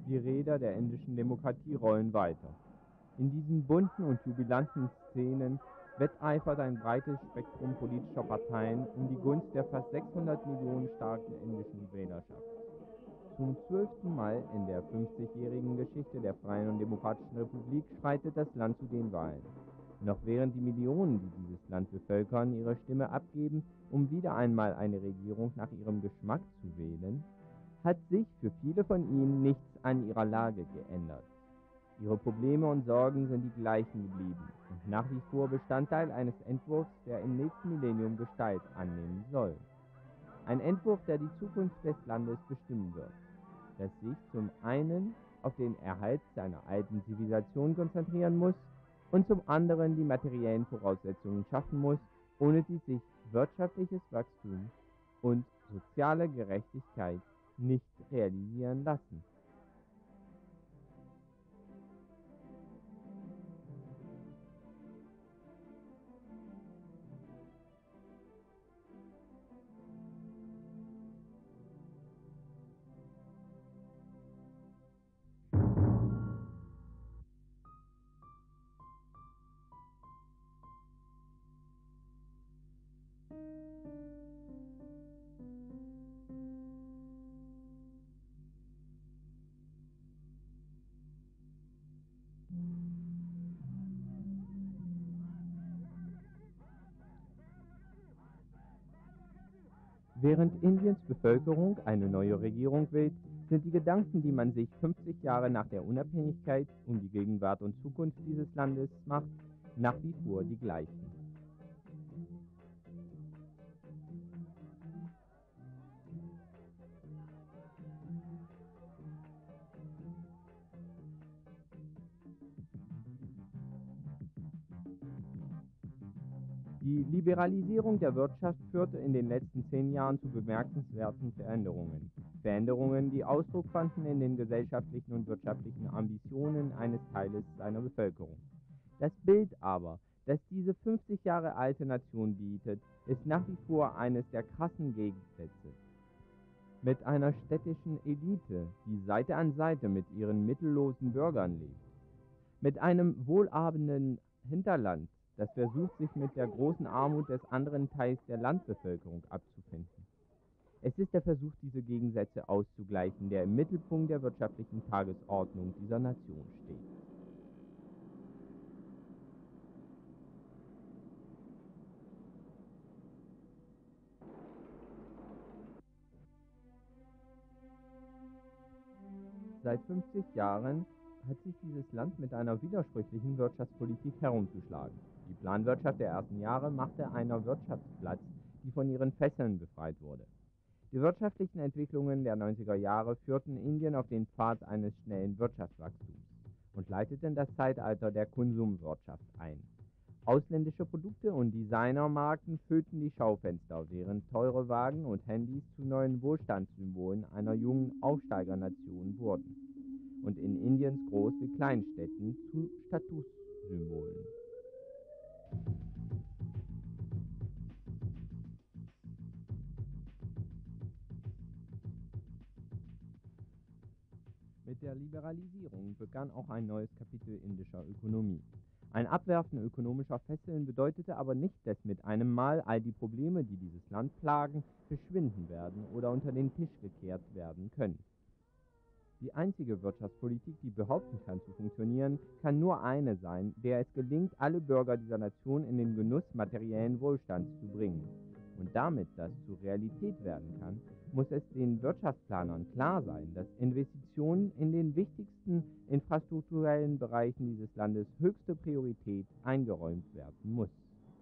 Die Räder der indischen Demokratie rollen weiter. In diesen bunten und jubilanten Szenen wetteifert ein breites Spektrum politischer Parteien um die Gunst der fast 600 Millionen starken indischen Wählerschaft. Zum 12. Mal in der 50-jährigen Geschichte der Freien und Demokratischen Republik schreitet das Land zu den Wahlen. Noch während die Millionen, die dieses Land bevölkern, ihre Stimme abgeben, um wieder einmal eine Regierung nach ihrem Geschmack zu wählen, hat sich für viele von ihnen nichts an ihrer Lage geändert. Ihre Probleme und Sorgen sind die gleichen geblieben und nach wie vor Bestandteil eines Entwurfs, der im nächsten Millennium Gestalt annehmen soll. Ein Entwurf, der die Zukunft des Landes bestimmen wird, das sich zum einen auf den Erhalt seiner alten Zivilisation konzentrieren muss und zum anderen die materiellen Voraussetzungen schaffen muss, ohne die sich wirtschaftliches Wachstum und soziale Gerechtigkeit nicht realisieren lassen. Während Indiens Bevölkerung eine neue Regierung wählt, sind die Gedanken, die man sich 50 Jahre nach der Unabhängigkeit um die Gegenwart und Zukunft dieses Landes macht, nach wie vor die gleichen. Die Liberalisierung der Wirtschaft führte in den letzten 10 Jahren zu bemerkenswerten Veränderungen. Veränderungen, die Ausdruck fanden in den gesellschaftlichen und wirtschaftlichen Ambitionen eines Teiles seiner Bevölkerung. Das Bild aber, das diese 50 Jahre alte Nation bietet, ist nach wie vor eines der krassen Gegensätze. Mit einer städtischen Elite, die Seite an Seite mit ihren mittellosen Bürgern lebt. Mit einem wohlhabenden Hinterland, das versucht, sich mit der großen Armut des anderen Teils der Landbevölkerung abzufinden. Es ist der Versuch, diese Gegensätze auszugleichen, der im Mittelpunkt der wirtschaftlichen Tagesordnung dieser Nation steht. Seit 50 Jahren hat sich dieses Land mit einer widersprüchlichen Wirtschaftspolitik herumzuschlagen. Die Planwirtschaft der ersten Jahre machte einer Wirtschaft Platz, die von ihren Fesseln befreit wurde. Die wirtschaftlichen Entwicklungen der 90er Jahre führten Indien auf den Pfad eines schnellen Wirtschaftswachstums und leiteten das Zeitalter der Konsumwirtschaft ein. Ausländische Produkte und Designermarken füllten die Schaufenster, während teure Wagen und Handys zu neuen Wohlstandssymbolen einer jungen Aufsteigernation wurden und in Indiens Groß- wie Kleinstädten zu Statussymbolen. Mit der Liberalisierung begann auch ein neues Kapitel indischer Ökonomie. Ein Abwerfen ökonomischer Fesseln bedeutete aber nicht, dass mit einem Mal all die Probleme, die dieses Land plagen, verschwinden werden oder unter den Tisch gekehrt werden können. Die einzige Wirtschaftspolitik, die behaupten kann zu funktionieren, kann nur eine sein, der es gelingt, alle Bürger dieser Nation in den Genuss materiellen Wohlstands zu bringen. Und damit das zur Realität werden kann, muss es den Wirtschaftsplanern klar sein, dass Investitionen in den wichtigsten infrastrukturellen Bereichen dieses Landes höchste Priorität eingeräumt werden muss.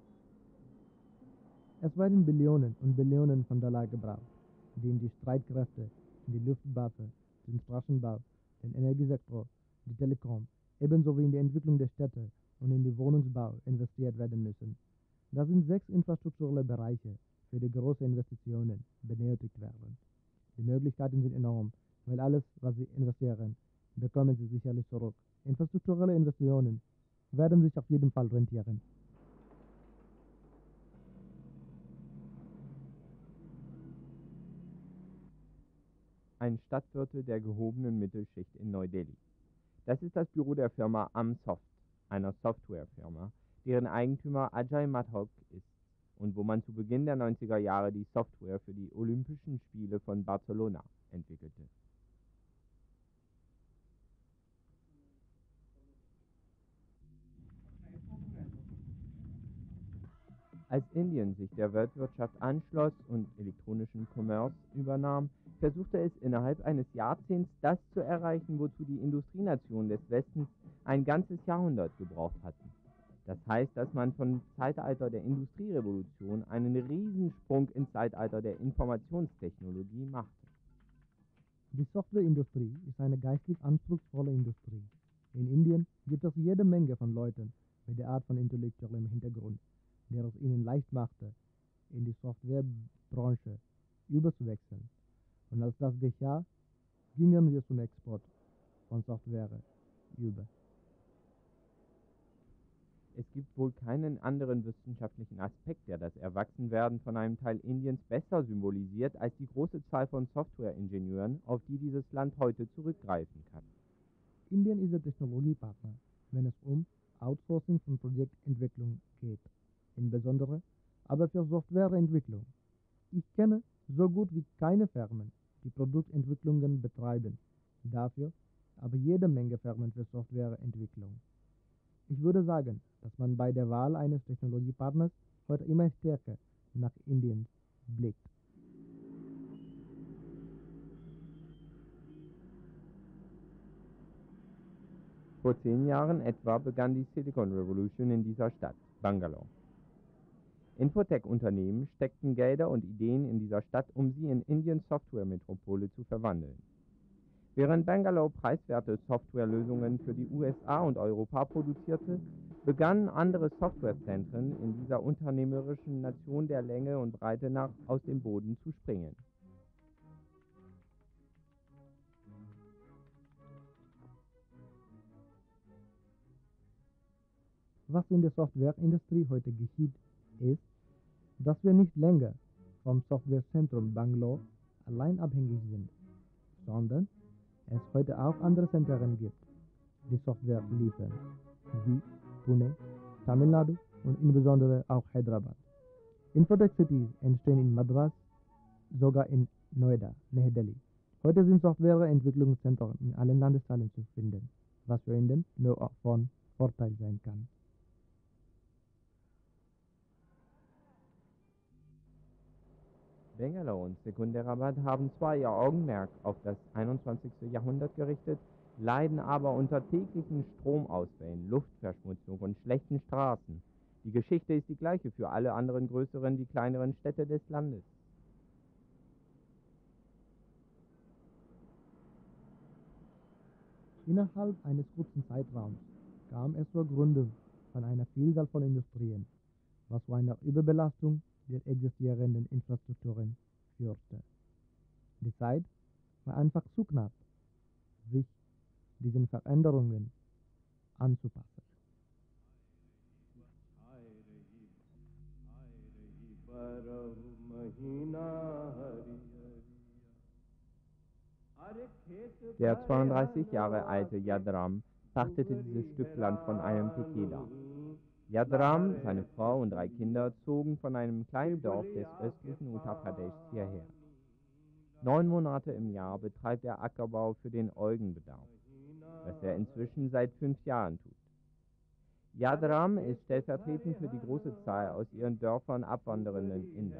Es werden Billionen und Billionen von Dollar gebraucht, die in die Streitkräfte, in die Luftwaffe, den Straßenbau, den Energiesektor, die Telekom, ebenso wie in die Entwicklung der Städte und in den Wohnungsbau investiert werden müssen. Das sind 6 infrastrukturelle Bereiche, für die große Investitionen benötigt werden. Die Möglichkeiten sind enorm, weil alles, was sie investieren, bekommen sie sicherlich zurück. Infrastrukturelle Investitionen werden sich auf jeden Fall rentieren. ein Stadtviertel der gehobenen Mittelschicht in Neu-Delhi. Das ist das Büro der Firma Amsoft, einer Softwarefirma, deren Eigentümer Ajay Mathok ist und wo man zu Beginn der 90er Jahre die Software für die Olympischen Spiele von Barcelona entwickelte. Als Indien sich der Weltwirtschaft anschloss und elektronischen Commerce übernahm, versuchte es innerhalb eines Jahrzehnts das zu erreichen, wozu die Industrienationen des Westens ein ganzes Jahrhundert gebraucht hatten. Das heißt, dass man vom Zeitalter der Industrierevolution einen Riesensprung ins Zeitalter der Informationstechnologie machte. Die Softwareindustrie ist eine geistig anspruchsvolle Industrie. In Indien gibt es jede Menge von Leuten mit der Art von intellektuellem Hintergrund, der es ihnen leicht machte, in die Softwarebranche überzuwechseln. Und als das geschah, gingen wir zum Export von Software über. Es gibt wohl keinen anderen wissenschaftlichen Aspekt, der das Erwachsenwerden von einem Teil Indiens besser symbolisiert, als die große Zahl von Softwareingenieuren, auf die dieses Land heute zurückgreifen kann. Indien ist der Technologiepartner, wenn es um Outsourcing von Projektentwicklung geht, insbesondere aber für Softwareentwicklung. Ich kenne so gut wie keine Firmen, die Produktentwicklungen betreiben, dafür aber jede Menge Firmen für Softwareentwicklung. Ich würde sagen, dass man bei der Wahl eines Technologiepartners heute immer stärker nach Indien blickt. Vor 10 Jahren etwa begann die Silicon Revolution in dieser Stadt, Bangalore. Infotech-Unternehmen steckten Gelder und Ideen in dieser Stadt, um sie in Indiens Software-Metropole zu verwandeln. Während Bangalore preiswerte Softwarelösungen für die USA und Europa produzierte, begannen andere Softwarezentren in dieser unternehmerischen Nation der Länge und Breite nach aus dem Boden zu springen. Was in der Softwareindustrie heute geschieht, ist, dass wir nicht länger vom Softwarezentrum Bangalore allein abhängig sind, sondern es heute auch andere Zentren gibt, die Software liefern, wie Pune, Tamil Nadu und insbesondere auch Hyderabad. Infotech Cities entstehen in Madras, sogar in Noida, Neu Delhi. Heute sind Softwareentwicklungszentren in allen Landesteilen zu finden, was für Indien nur von Vorteil sein kann. Bangalore und Secunderabad haben zwar ihr Augenmerk auf das 21. Jahrhundert gerichtet, leiden aber unter täglichen Stromausfällen, Luftverschmutzung und schlechten Straßen. Die Geschichte ist die gleiche für alle anderen größeren wie kleineren Städte des Landes. Innerhalb eines kurzen Zeitraums kam es zur Gründung von einer Vielzahl von Industrien, was zu einer Überbelastung der existierenden Infrastrukturen führte. Die Zeit war einfach zu knapp, sich diesen Veränderungen anzupassen. Der 32 Jahre alte Yadram pachtete dieses Stück Land von einem Tekela. Yadram, seine Frau und 3 Kinder zogen von einem kleinen Dorf des östlichen Uttar Pradesh hierher. 9 Monate im Jahr betreibt er Ackerbau für den Eugenbedarf, was er inzwischen seit 5 Jahren tut. Yadram ist stellvertretend für die große Zahl aus ihren Dörfern abwandernden Inder.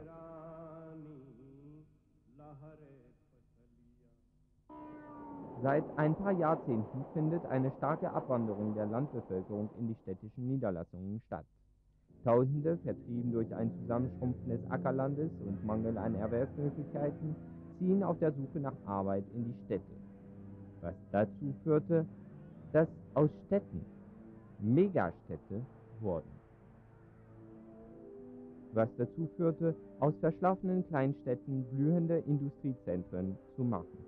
Seit ein paar Jahrzehnten findet eine starke Abwanderung der Landbevölkerung in die städtischen Niederlassungen statt. Tausende, vertrieben durch ein Zusammenschrumpfen des Ackerlandes und Mangel an Erwerbsmöglichkeiten, ziehen auf der Suche nach Arbeit in die Städte. Was dazu führte, dass aus Städten Megastädte wurden. Was dazu führte, aus verschlafenen Kleinstädten blühende Industriezentren zu machen.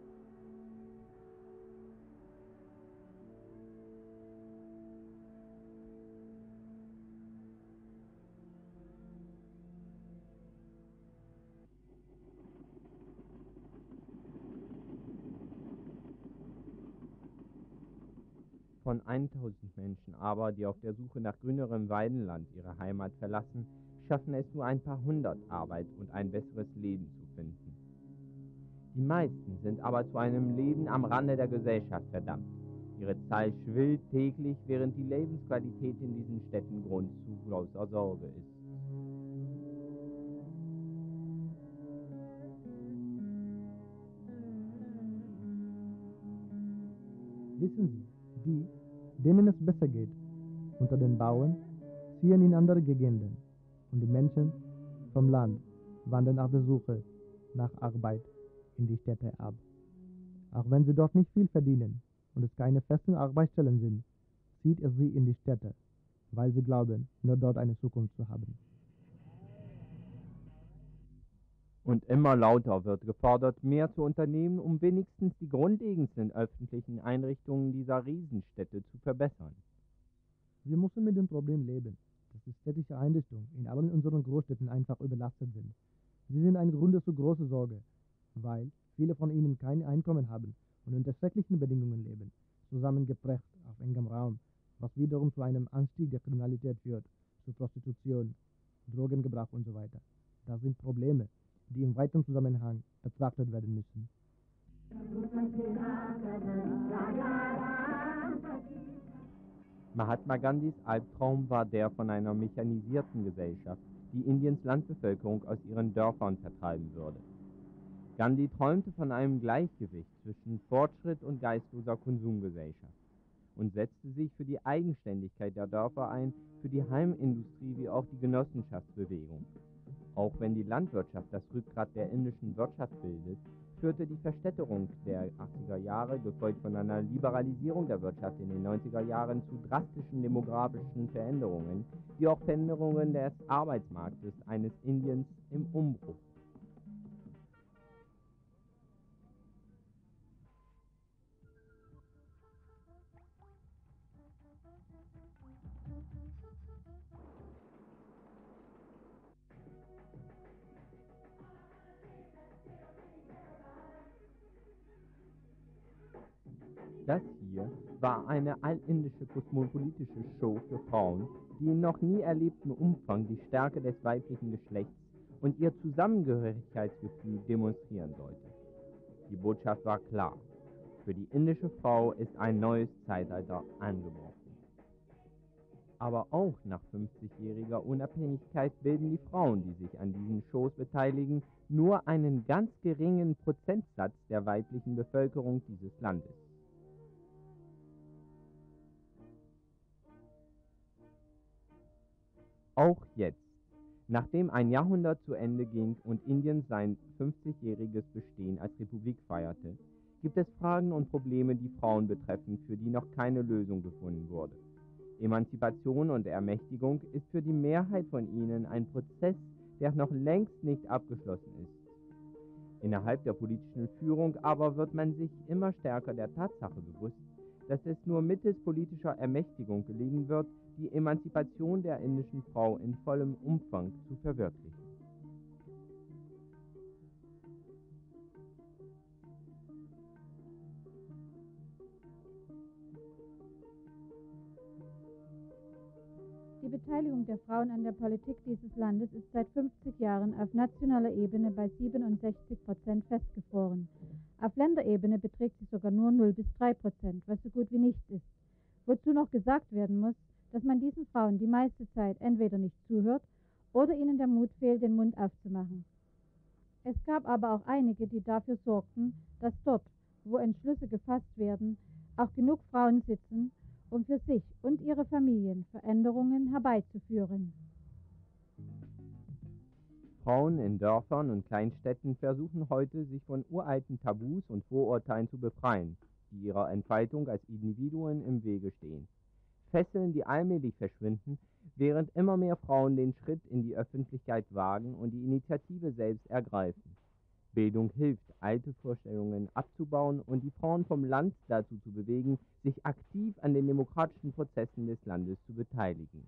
Von 1000 Menschen aber, die auf der Suche nach grünerem Weidenland ihre Heimat verlassen, schaffen es nur ein paar hundert, Arbeit und ein besseres Leben zu finden. Die meisten sind aber zu einem Leben am Rande der Gesellschaft verdammt. Ihre Zahl schwillt täglich, während die Lebensqualität in diesen Städten Grund zu großer Sorge ist. Wissen Sie, die, denen es besser geht, unter den Bauern, ziehen in andere Gegenden und die Menschen vom Land wandern auf der Suche nach Arbeit in die Städte ab. Auch wenn sie dort nicht viel verdienen und es keine festen Arbeitsstellen sind, zieht es sie in die Städte, weil sie glauben, nur dort eine Zukunft zu haben. Und immer lauter wird gefordert, mehr zu unternehmen, um wenigstens die grundlegendsten öffentlichen Einrichtungen dieser Riesenstädte zu verbessern. Wir müssen mit dem Problem leben, dass die städtische Einrichtungen in allen unseren Großstädten einfach überlastet sind. Sie sind ein Grund zu großer Sorge, weil viele von ihnen kein Einkommen haben und unter schrecklichen Bedingungen leben, zusammengepresst auf engem Raum, was wiederum zu einem Anstieg der Kriminalität führt, zu Prostitution, Drogengebrauch und so weiter. Das sind Probleme, die im weiteren Zusammenhang betrachtet werden müssen. Mahatma Gandhis Albtraum war der von einer mechanisierten Gesellschaft, die Indiens Landbevölkerung aus ihren Dörfern vertreiben würde. Gandhi träumte von einem Gleichgewicht zwischen Fortschritt und geistloser Konsumgesellschaft und setzte sich für die Eigenständigkeit der Dörfer ein, für die Heimindustrie wie auch die Genossenschaftsbewegung. Auch wenn die Landwirtschaft das Rückgrat der indischen Wirtschaft bildet, führte die Verstädterung der 80er Jahre, gefolgt von einer Liberalisierung der Wirtschaft in den 90er Jahren, zu drastischen demografischen Veränderungen, wie auch Veränderungen des Arbeitsmarktes eines Indiens im Umbruch. Das hier war eine allindische kosmopolitische Show für Frauen, die in noch nie erlebtem Umfang die Stärke des weiblichen Geschlechts und ihr Zusammengehörigkeitsgefühl demonstrieren sollte. Die Botschaft war klar: Für die indische Frau ist ein neues Zeitalter angebrochen. Aber auch nach 50-jähriger Unabhängigkeit bilden die Frauen, die sich an diesen Shows beteiligen, nur einen ganz geringen Prozentsatz der weiblichen Bevölkerung dieses Landes. Auch jetzt, nachdem ein Jahrhundert zu Ende ging und Indien sein 50-jähriges Bestehen als Republik feierte, gibt es Fragen und Probleme, die Frauen betreffen, für die noch keine Lösung gefunden wurde. Emanzipation und Ermächtigung ist für die Mehrheit von ihnen ein Prozess, der noch längst nicht abgeschlossen ist. Innerhalb der politischen Führung aber wird man sich immer stärker der Tatsache bewusst, dass es nur mittels politischer Ermächtigung gelingen wird, die Emanzipation der indischen Frau in vollem Umfang zu verwirklichen. Die Beteiligung der Frauen an der Politik dieses Landes ist seit 50 Jahren auf nationaler Ebene bei 67% festgefroren. Auf Länderebene beträgt sie sogar nur 0 bis 3%, was so gut wie nichts ist. Wozu noch gesagt werden muss, dass man diesen Frauen die meiste Zeit entweder nicht zuhört oder ihnen der Mut fehlt, den Mund aufzumachen. Es gab aber auch einige, die dafür sorgten, dass dort, wo Entschlüsse gefasst werden, auch genug Frauen sitzen, um für sich und ihre Familien Veränderungen herbeizuführen. Frauen in Dörfern und Kleinstädten versuchen heute, sich von uralten Tabus und Vorurteilen zu befreien, die ihrer Entfaltung als Individuen im Wege stehen. Fesseln, die allmählich verschwinden, während immer mehr Frauen den Schritt in die Öffentlichkeit wagen und die Initiative selbst ergreifen. Bildung hilft, alte Vorstellungen abzubauen und die Frauen vom Land dazu zu bewegen, sich aktiv an den demokratischen Prozessen des Landes zu beteiligen.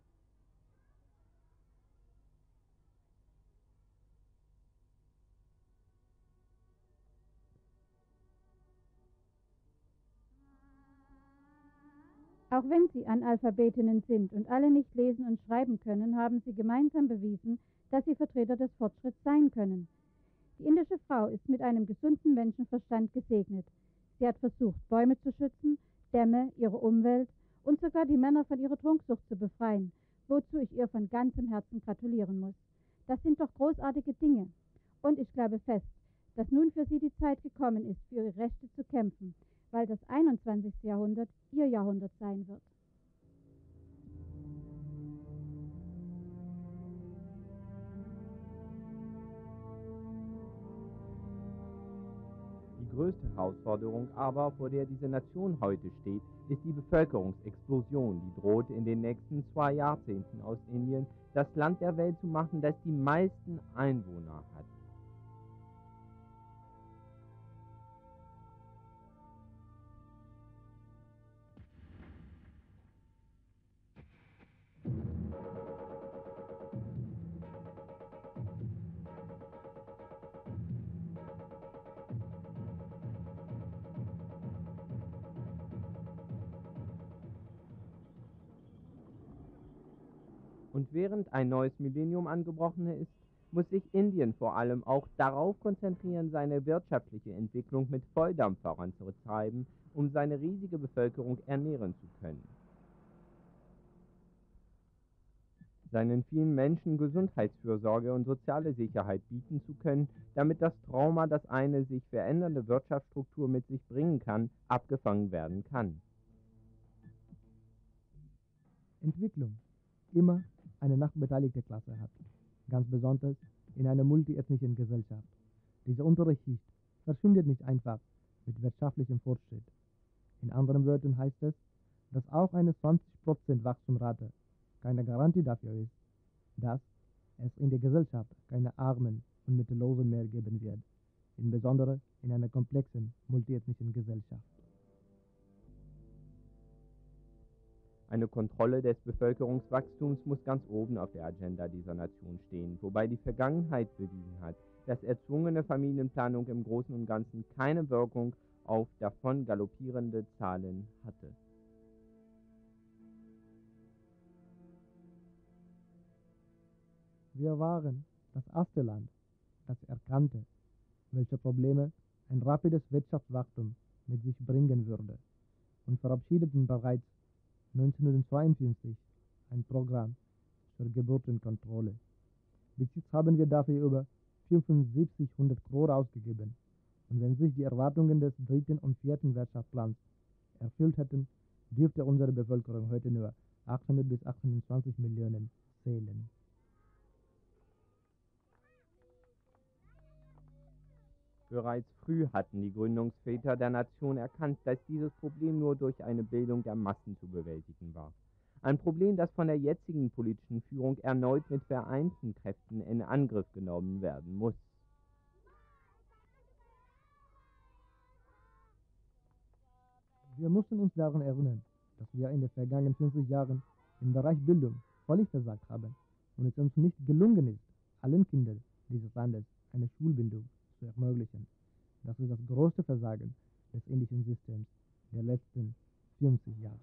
Auch wenn sie Analphabetinnen sind und alle nicht lesen und schreiben können, haben sie gemeinsam bewiesen, dass sie Vertreter des Fortschritts sein können. Die indische Frau ist mit einem gesunden Menschenverstand gesegnet. Sie hat versucht, Bäume zu schützen, Dämme, ihre Umwelt und sogar die Männer von ihrer Trunksucht zu befreien, wozu ich ihr von ganzem Herzen gratulieren muss. Das sind doch großartige Dinge. Und ich glaube fest, dass nun für sie die Zeit gekommen ist, für ihre Rechte zu kämpfen, weil das 21. Jahrhundert ihr Jahrhundert sein wird. Die größte Herausforderung aber, vor der diese Nation heute steht, ist die Bevölkerungsexplosion, die droht in den nächsten 2 Jahrzehnten aus Indien das Land der Welt zu machen, das die meisten Einwohner hat. Und während ein neues Millennium angebrochen ist, muss sich Indien vor allem auch darauf konzentrieren, seine wirtschaftliche Entwicklung mit Volldampf voranzutreiben, um seine riesige Bevölkerung ernähren zu können. Seinen vielen Menschen Gesundheitsfürsorge und soziale Sicherheit bieten zu können, damit das Trauma, das eine sich verändernde Wirtschaftsstruktur mit sich bringen kann, abgefangen werden kann. Entwicklung immer eine nachbeteiligte Klasse hat, ganz besonders in einer multiethnischen Gesellschaft. Diese untere Schicht verschwindet nicht einfach mit wirtschaftlichem Fortschritt. In anderen Wörtern heißt es, dass auch eine 20% Wachstumsrate keine Garantie dafür ist, dass es in der Gesellschaft keine Armen und Mittellosen mehr geben wird, insbesondere in einer komplexen multiethnischen Gesellschaft. Eine Kontrolle des Bevölkerungswachstums muss ganz oben auf der Agenda dieser Nation stehen, wobei die Vergangenheit bewiesen hat, dass erzwungene Familienplanung im Großen und Ganzen keine Wirkung auf davon galoppierende Zahlen hatte. Wir waren das erste Land, das erkannte, welche Probleme ein rapides Wirtschaftswachstum mit sich bringen würde, und verabschiedeten bereits 1952 ein Programm zur Geburtenkontrolle. Bis jetzt haben wir dafür über 7500 Crore ausgegeben. Und wenn sich die Erwartungen des dritten und vierten Wirtschaftsplans erfüllt hätten, dürfte unsere Bevölkerung heute nur 800 bis 820 Millionen zählen. Bereits früh hatten die Gründungsväter der Nation erkannt, dass dieses Problem nur durch eine Bildung der Massen zu bewältigen war. Ein Problem, das von der jetzigen politischen Führung erneut mit vereinten Kräften in Angriff genommen werden muss. Wir müssen uns daran erinnern, dass wir in den vergangenen 50 Jahren im Bereich Bildung völlig versagt haben und es uns nicht gelungen ist, allen Kindern dieses Landes eine Schulbildung zu ermöglichen. Das ist das größte Versagen des indischen Systems der letzten 50 Jahre.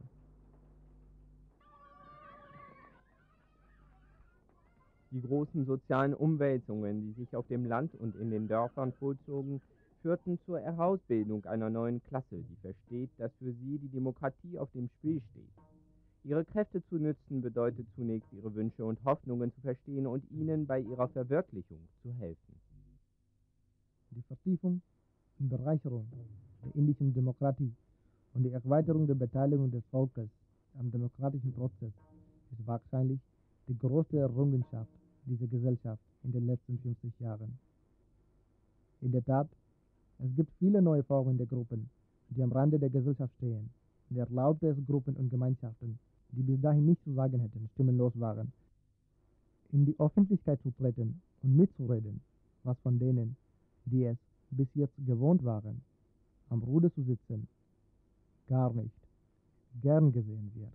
Die großen sozialen Umwälzungen, die sich auf dem Land und in den Dörfern vollzogen, führten zur Herausbildung einer neuen Klasse, die versteht, dass für sie die Demokratie auf dem Spiel steht. Ihre Kräfte zu nützen bedeutet zunächst, ihre Wünsche und Hoffnungen zu verstehen und ihnen bei ihrer Verwirklichung zu helfen. Die Vertiefung und Bereicherung der indischen Demokratie und die Erweiterung der Beteiligung des Volkes am demokratischen Prozess ist wahrscheinlich die größte Errungenschaft dieser Gesellschaft in den letzten 50 Jahren. In der Tat, es gibt viele neue Formen der Gruppen, die am Rande der Gesellschaft stehen, und erlaubt es Gruppen und Gemeinschaften, die bis dahin nichts zu sagen hätten, stimmenlos waren, in die Öffentlichkeit zu treten und mitzureden, was von denen, die es bis jetzt gewohnt waren, am Ruder zu sitzen, gar nicht gern gesehen wird.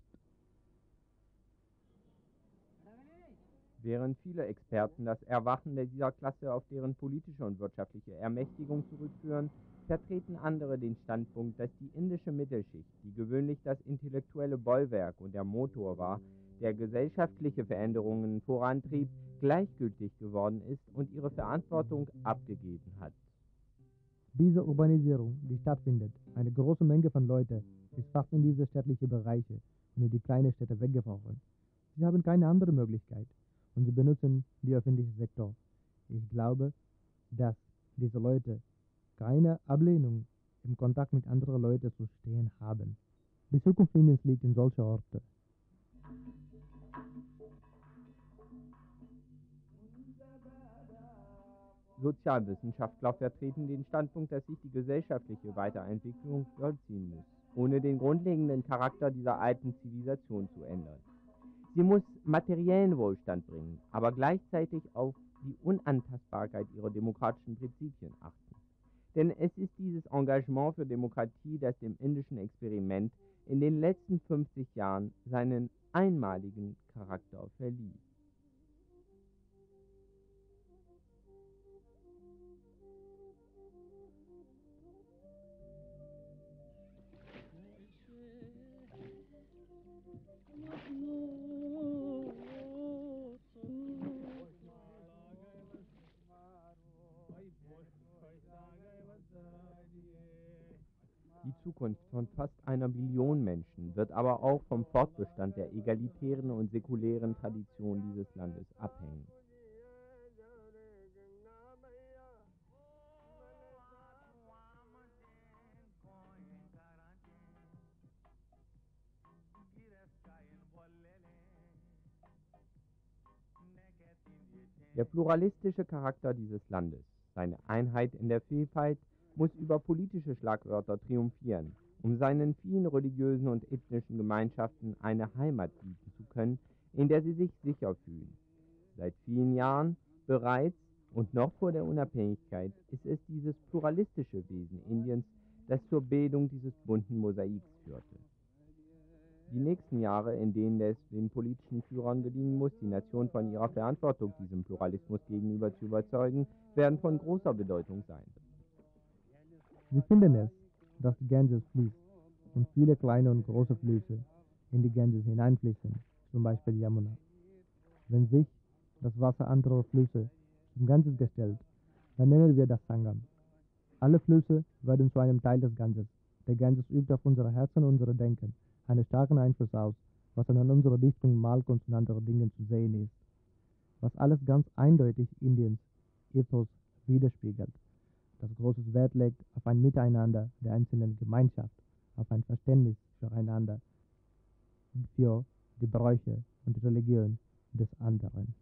Während viele Experten das Erwachen dieser Klasse auf deren politische und wirtschaftliche Ermächtigung zurückführen, vertreten andere den Standpunkt, dass die indische Mittelschicht, die gewöhnlich das intellektuelle Bollwerk und der Motor war, der gesellschaftliche Veränderungen vorantrieb, gleichgültig geworden ist und ihre Verantwortung abgegeben hat. Diese Urbanisierung, die stattfindet, eine große Menge von Leuten ist fast in diese städtlichen Bereiche und in die kleinen Städte weggebrochen. Sie haben keine andere Möglichkeit und sie benutzen den öffentlichen Sektor. Ich glaube, dass diese Leute keine Ablehnung im Kontakt mit anderen Leuten zu stehen haben. Die Zukunft Indiens liegt in solchen Orten. Sozialwissenschaftler vertreten den Standpunkt, dass sich die gesellschaftliche Weiterentwicklung vollziehen muss, ohne den grundlegenden Charakter dieser alten Zivilisation zu ändern. Sie muss materiellen Wohlstand bringen, aber gleichzeitig auf die Unantastbarkeit ihrer demokratischen Prinzipien achten. Denn es ist dieses Engagement für Demokratie, das dem indischen Experiment in den letzten 50 Jahren seinen einmaligen Charakter verlieh. Die Zukunft von fast 1 Billion Menschen wird aber auch vom Fortbestand der egalitären und säkulären Tradition dieses Landes abhängen. Der pluralistische Charakter dieses Landes, seine Einheit in der Vielfalt, muss über politische Schlagwörter triumphieren, um seinen vielen religiösen und ethnischen Gemeinschaften eine Heimat bieten zu können, in der sie sich sicher fühlen. Seit vielen Jahren bereits und noch vor der Unabhängigkeit ist es dieses pluralistische Wesen Indiens, das zur Bildung dieses bunten Mosaiks führte. Die nächsten Jahre, in denen es den politischen Führern gelingen muss, die Nation von ihrer Verantwortung diesem Pluralismus gegenüber zu überzeugen, werden von großer Bedeutung sein. Sie finden es, dass die Ganges fließt und viele kleine und große Flüsse in die Ganges hineinfließen, zum Beispiel Yamuna. Wenn sich das Wasser anderer Flüsse zum Ganges gestellt, dann nennen wir das Sangam. Alle Flüsse werden zu einem Teil des Ganges. Der Ganges übt auf unsere Herzen und unser Denken einen starken Einfluss aus, was an unserer Dichtung, Malkunst und anderen Dingen zu sehen ist. Was alles ganz eindeutig Indiens Ethos widerspiegelt, das großes Wert legt auf ein Miteinander der einzelnen Gemeinschaft, auf ein Verständnis füreinander, für die Bräuche und die Religion des anderen.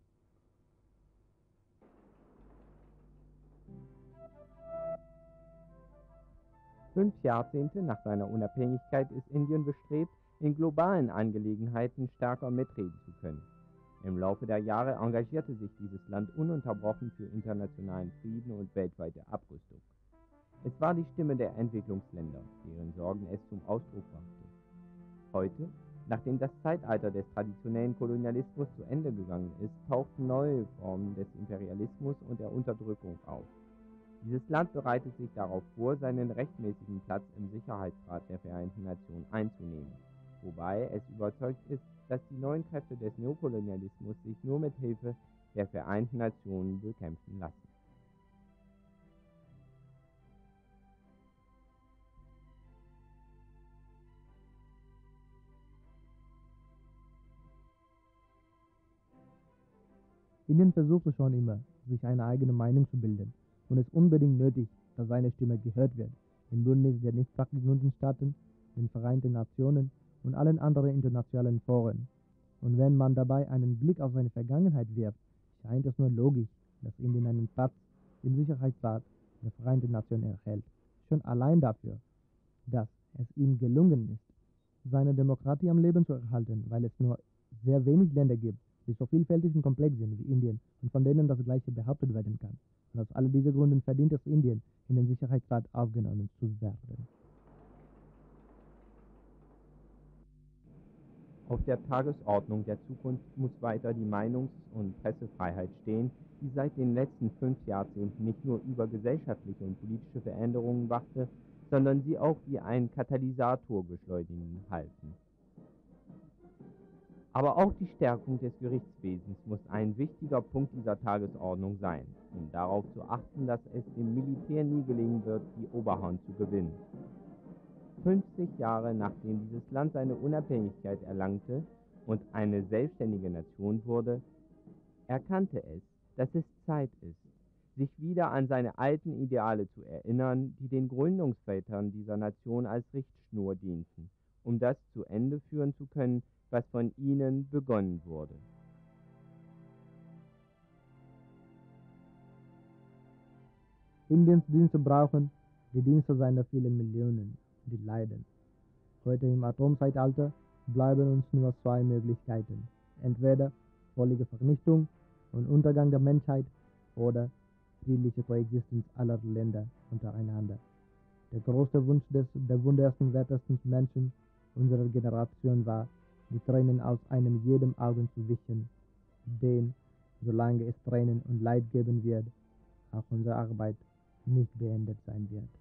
Fünf Jahrzehnte nach seiner Unabhängigkeit ist Indien bestrebt, in globalen Angelegenheiten stärker mitreden zu können. Im Laufe der Jahre engagierte sich dieses Land ununterbrochen für internationalen Frieden und weltweite Abrüstung. Es war die Stimme der Entwicklungsländer, deren Sorgen es zum Ausdruck brachte. Heute, nachdem das Zeitalter des traditionellen Kolonialismus zu Ende gegangen ist, tauchten neue Formen des Imperialismus und der Unterdrückung auf. Dieses Land bereitet sich darauf vor, seinen rechtmäßigen Platz im Sicherheitsrat der Vereinten Nationen einzunehmen, wobei es überzeugt ist, dass die neuen Kräfte des Neokolonialismus sich nur mit Hilfe der Vereinten Nationen bekämpfen lassen. Indien versuchte schon immer, sich eine eigene Meinung zu bilden, und es ist unbedingt nötig, dass seine Stimme gehört wird, im Bündnis der nicht vereinigten Staaten, den Vereinten Nationen und allen anderen internationalen Foren. Und wenn man dabei einen Blick auf seine Vergangenheit wirft, scheint es nur logisch, dass Indien einen Platz im Sicherheitsrat der Vereinten Nationen erhält. Schon allein dafür, dass es ihm gelungen ist, seine Demokratie am Leben zu erhalten, weil es nur sehr wenig Länder gibt, die so vielfältig und komplex sind wie Indien und von denen das Gleiche behauptet werden kann. Und aus all diesen Gründen verdient es Indien, in den Sicherheitsrat aufgenommen zu werden. Auf der Tagesordnung der Zukunft muss weiter die Meinungs- und Pressefreiheit stehen, die seit den letzten 5 Jahrzehnten nicht nur über gesellschaftliche und politische Veränderungen wachte, sondern sie auch wie ein Katalysator beschleunigen halten. Aber auch die Stärkung des Gerichtswesens muss ein wichtiger Punkt dieser Tagesordnung sein, um darauf zu achten, dass es dem Militär nie gelingen wird, die Oberhand zu gewinnen. 50 Jahre nachdem dieses Land seine Unabhängigkeit erlangte und eine selbstständige Nation wurde, erkannte es, dass es Zeit ist, sich wieder an seine alten Ideale zu erinnern, die den Gründungsvätern dieser Nation als Richtschnur dienten, um das zu Ende führen zu können, was von ihnen begonnen wurde. Indiens Dienste brauchen die Dienste seiner vielen Millionen, die leiden. Heute im Atomzeitalter bleiben uns nur 2 Möglichkeiten. Entweder völlige Vernichtung und Untergang der Menschheit oder friedliche Koexistenz aller Länder untereinander. Der größte Wunsch der wundersten, wertesten Menschen unserer Generation war, die Tränen aus einem jedem Augen zu wischen, denn solange es Tränen und Leid geben wird, auch unsere Arbeit nicht beendet sein wird.